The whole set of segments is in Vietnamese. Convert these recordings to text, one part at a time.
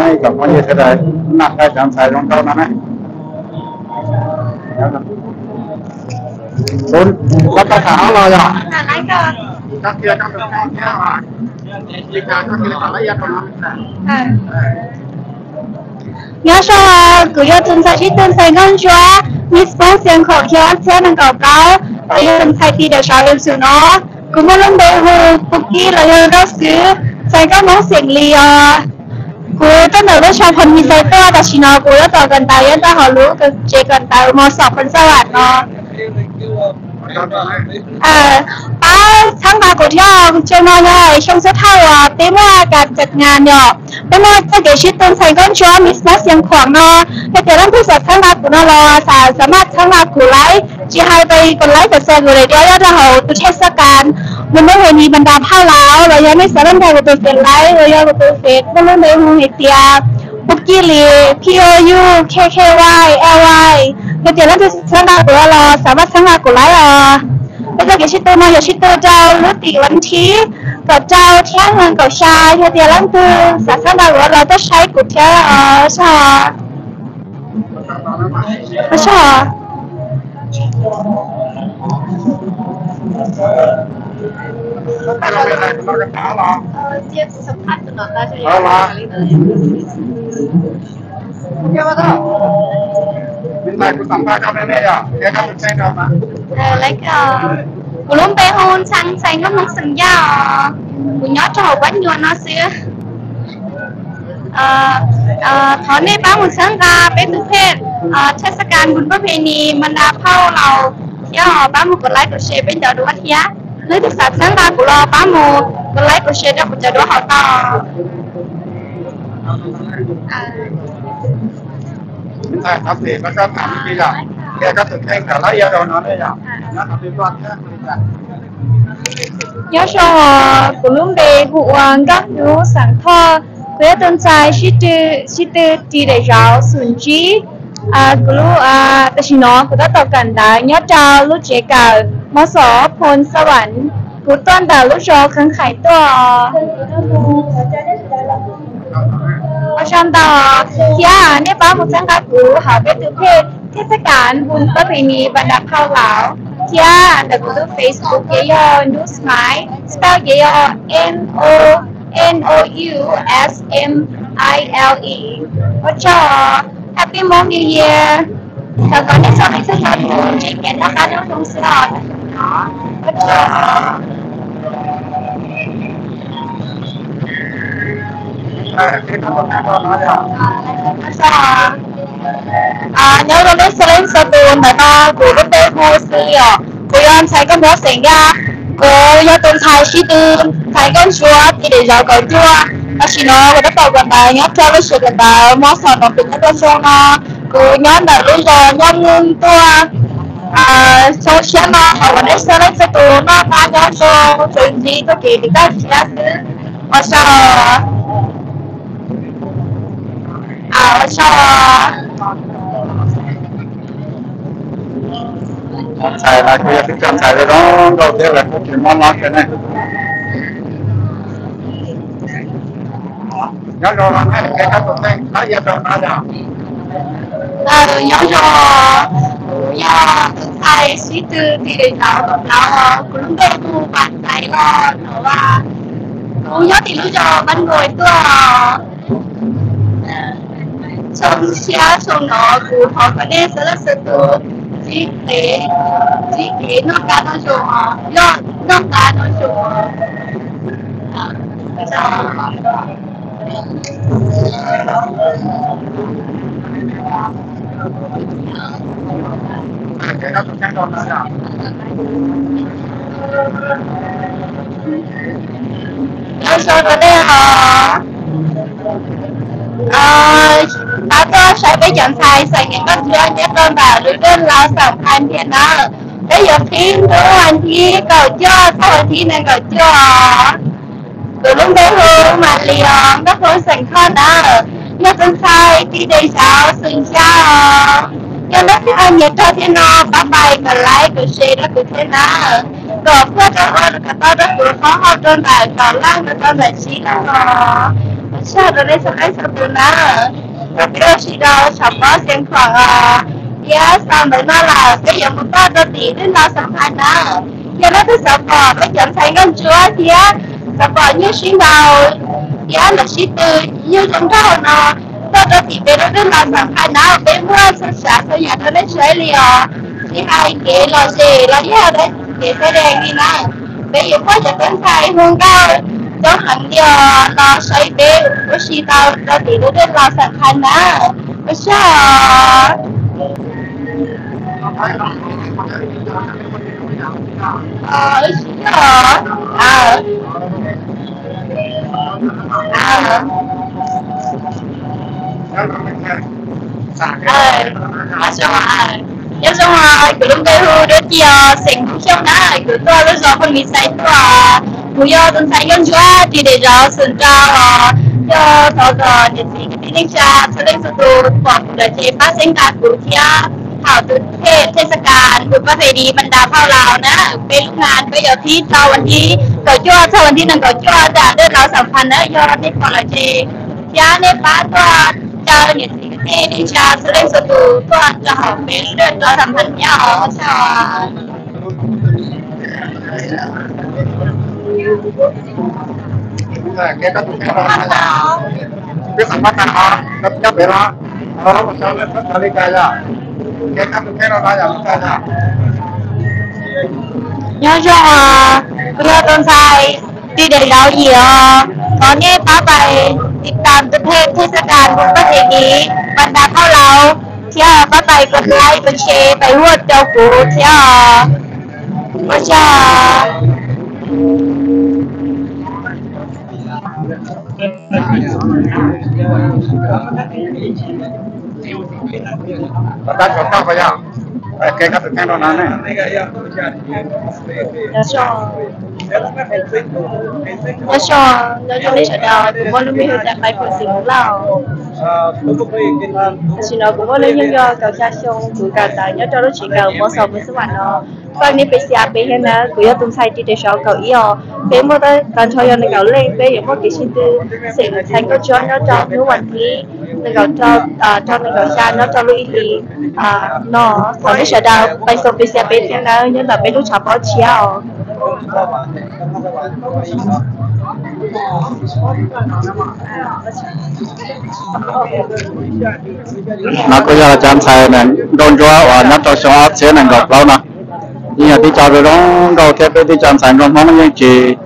này gặp bao nhiêu thế này nặng cái chạm xài trong câu này bốn các cái tháo rồi à các kia các cái tháo kia mà chỉ cả các kia tháo lấy ra còn nhớ sao cứ cho tuần sai chỉ tuần sai ngon chúa miss bóng xiên khổ kia sẽ nâng cầu cao bây giờ tuần sai thì để sao em xử nó cũng muốn lần đầu hồ cookie là giờ đó xứ sai các món xiên lì cô tất cả các shop phần mình sai to ta chỉ nói cô đã tỏ gần tay anh ta họ lú cái chế gần tay mà sọc phần sao ạ nó ba tháng ba của theo cho nó này trong số thao tế mà cả chặt ngàn nhỏ tế mà cái cái shit tuần sai con chúa miss bóng xiên khoảng nó cái tiền lắm thứ sáu tháng ba của nó là sao sớm tháng ba của lấy chỉ hai tay còn lấy từ xe người để đeo ra hậu từ trên xe càn mình mới hồi nhì mình đạp hai lão rồi giờ mới sợ lên thầy của tôi phiền lấy rồi giờ của tôi phiền nó lên đây không hề tiệt bút kia lì POU KKY LY cái tiền lắm thứ tháng ba của nó là sớm tháng ba của lấy bây giờ cái shit tôi nói giờ shit tôi trao lướt tiền lắm chí cậu trao theo hơn cậu sai theo tiền lắm thứ tháng ba của nó là tôi sai của theo sao sao tiếpสัมภาษณ์ตลอดได้ใช่ไหม bên này cũng tầm ba trăm này à cái các mình xem đâu mà lấy của lúc bé hôn sang sang nó không sinh ra của nhớ cho hậu bánh nhuận nó xưa thọ này bán một sáng ra bé tư phếtเทศกาลบุญประเพณีมันดาเผาเราเที่ยวบ้านหมู่กดไลค์กดแชร์เป็นเจ้าดูวัฒยะหรือที่ศาสนาเรากุลอบ้านหมู่กดไลค์กดแชร์ได้ผมจะดูเขาต่อครับthì nó có thằng gì là cái các thực hiện cả lấy đâu nó đây à nó làm liên quan thế nhớ cho của lúc bé vụ các đứa sáng thọ quê tuần sai shit đi để giáo xuân chí của lúc ta chỉ nói của ta tàu cảnh đá nhớ cho lúc chế cả món sò phun sa vẩn của tuần đào lúc cho kháng khải to ở trong đó kia nếu bán một sáng các cú họ biết từ phêเทศกาลบุญประเพณีบรรดาเผ่าเหล่าkia được của Facebook cái news máy spell cái NOUSMILE và cho Happy New Year rồi còn nếu sau này sẽ là buồn chỉ kể nó ra trong không sợ nó và cho nhớ đến xem sao buồn mà ta của cái tên mua xì của em thấy cái món xịn ra của do tuần thái sĩ tư thấy cái chúa thì để giờ cầu chúa nó chỉ nói của tàu gần đây nhớ cho cái sự gần đây món sò nó từng cái số nó của nhóm là bây giờ nhóm tua số xe nó họ vẫn sẽ lấy cho tụi nó ta nhớ số chuyện gì có kỳ thì các chị đã xứ ở sao sao xài là cái chân xài cái đó đầu tiên là không chỉ món ngon cái này nhớ rồi cái các thực hiện nói ra đâu nói nào nhớ cho nhà thầy sĩ tư thì để nó cũng đều mua bàn tay lo nó là cũng nhớ thì lúc cho ban ngồi tôi trong xe trong nó của họ có nên sẽ là sự tự chỉ để nó cả nó cho họ nó cả nó cho cái đó cũng chẳng còn nữa nào nó sao cái đây hả ta có sẽ phải chọn xài những con chưa nhất đơn vào đối đơn là sòng anh thì nó bây giờ khi nữa anh thì cầu cho sau anh thì nên cầu cho từ lúc đấy hương mà liền các hương sành con đó nhớ tương sai thì đây sao sừng sao cho nó cái nhiệt cho thế nó bắt bài mà lại cái xe đó cứ thế nào rồi phước cho hơn cả tao đó cứ khó hơn đơn vào còn lăng nó đơn vào xí nó sao rồi đây sao ai sao từ nào bây giờ đâu sắp có xem khoảng giá sao đấy nó là cái giờ một ta đôi tí đến là sắp hành nào giờ nó cứ sắp bỏ cái giờ thành con chúa thì á sắp bỏ như xin đầu giá là xin từ như chúng ta nó ta đôi tí về đó đến là sắp hành nào để mua sắp sắp rồi nhà nó đến chơi liền thì hai cái là gì là gì đấy cái xe đèn đi nào bây giờ cóจะเป็นไทยห่วงเก้าเจ้าหันเดียวเราใช้เบลก็ชีเตาเราตีรู้เรื่องเราสำคัญนะไม่ใช่ใช่เหรอมาชมnhớ xong rồi cứ lúc đây hư đứa chia sinh cũng trong đó cứ tôi lúc đó con mình say tôi bây giờ tôi say con chúa thì để cho sườn cho cho thọ để gì cái tiếng cha cho đến tôiบอกđể chị phát sinh cả của chị thảo từเทศกาลบุญประเพณีบรรดาเผ่าเรานะเป็นงานไปอยู่ที่เช้าวันที่เกิดจ้วเช้าวันที่1เกิดจ้วจะเดินเราสัมพันธ์นะยอดนี่ของเราจียาในป้าตัวเจ้าเนี่ยสิที่ชาแสดงสตูตัวจะหอมเป็นเลือดเราสัมพันธ์ยาวใช่ cái đó tụi cái đó là cái sản phẩm đó nó chấp về đó nó một số lên rất là đi cái đó cái đó tụi cái đó là cái đó nhớ cho bây tôi sai đi để đâu gì có nghe báo bàiติดตามประเทศเทศกาลบุญประเพณีบรรดาเผ่าเราเที่ยวก็ไปกดไลค์กดแชร์ไปวดเจ้ากูเที่ยวก็จะ và ta có cao phải không cái đó tụi cái đó này nhớ cho lấy trở đầu cũng muốn lúc mình đã bay phần sinh củaเราxin nó cũng muốn lấy những do cầu cha xong cũng cầu tại nhớ cho nó chỉ cầu mua sầu với số bạn nó con đi xe bé hay là cứ yêu tung sai đi để sao cầu ý bé mua tới còn cho yêu này cầu lên bé yêu mua cái xin tư sinh thành có cho nó cho nếu hoàn thì này cầu cho này cầu cha nó cho lui thì nó còn lấy trở đầu bay sầu bé xe bé hay là nhớ là bé lúc chào có chiao nó có giờ chạm xài này đồn cho và nó cho số sẽ này gặp lâu nè nhưng mà đi chào rồi đó đầu theo cái đi chạm xài trong nó như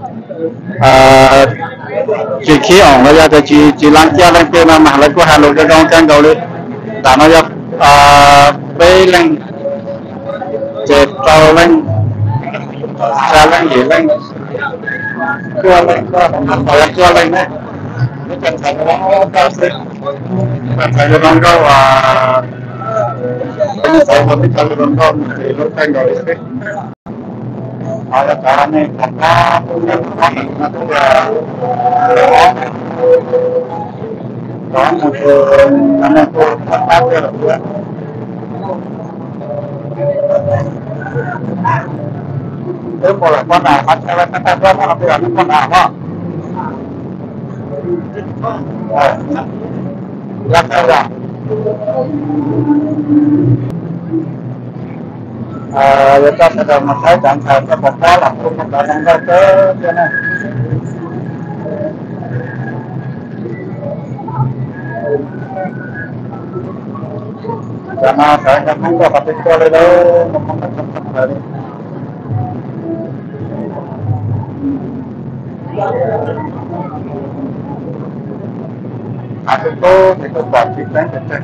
chỉ khí ổng bây giờ thì chỉ lắng kia lên kia mà lấy của hà nội cái trong trang đầu đi đã nó giờ bê lên chết trâu lên ra lên gì lên cua lên cua lên đấy cái chân thành nó cao xí chân thành nó cao và cái sao mà cái chân nó cao thì nó thành rồi đấy ở cái này thành ra nó cũng là có một anh em cô phát phát cho được nữa nếu một là con nào phát ra cái tay nó bây giờ nó con nào đó lắc ra giờ ta sẽ được một cái trạng thái cho một cái là không có khả năng đâu tới cho nên karena saya kan juga ketika itu mempercepat dari itu bagi dan cek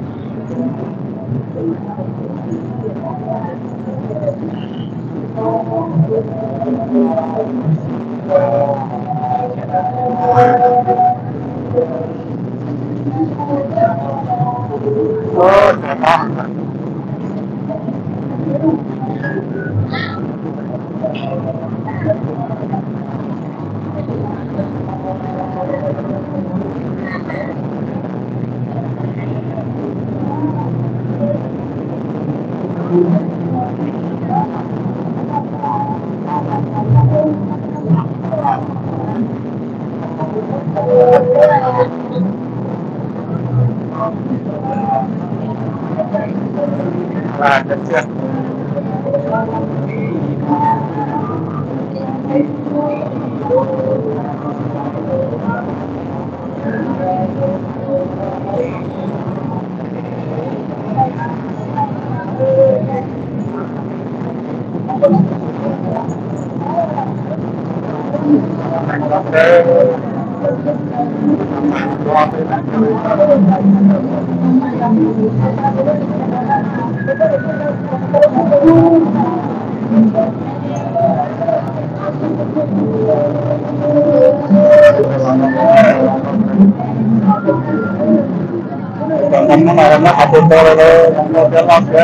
oh memang kecil. Karena satu tol yang mau jelas ya,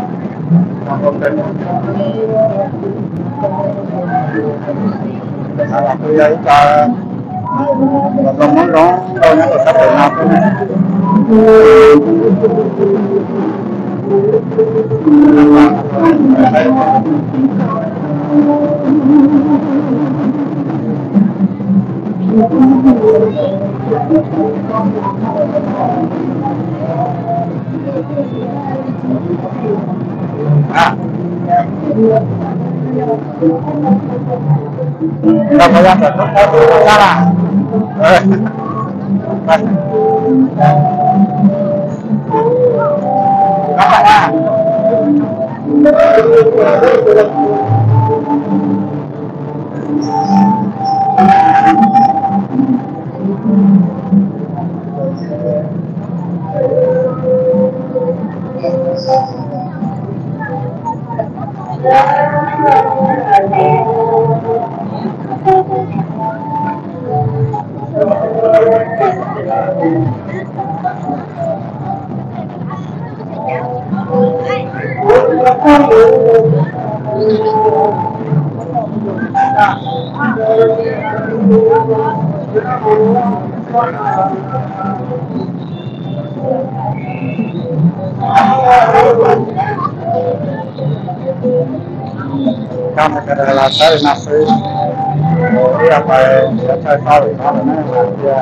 nah aku ya itu ngomong dong, kalau tetap benar Kita bayar tetap cara. Apa ya? Kami kada latar nasi, apa ya saya tahu karena dia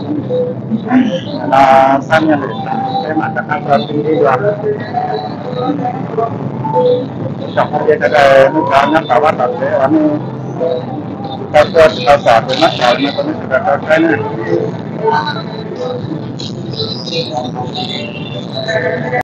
alasannya saya makan berarti dua. Kalau dia kada misalnya kawan tapi anu kita satu nak karena kami sudah kakaknya.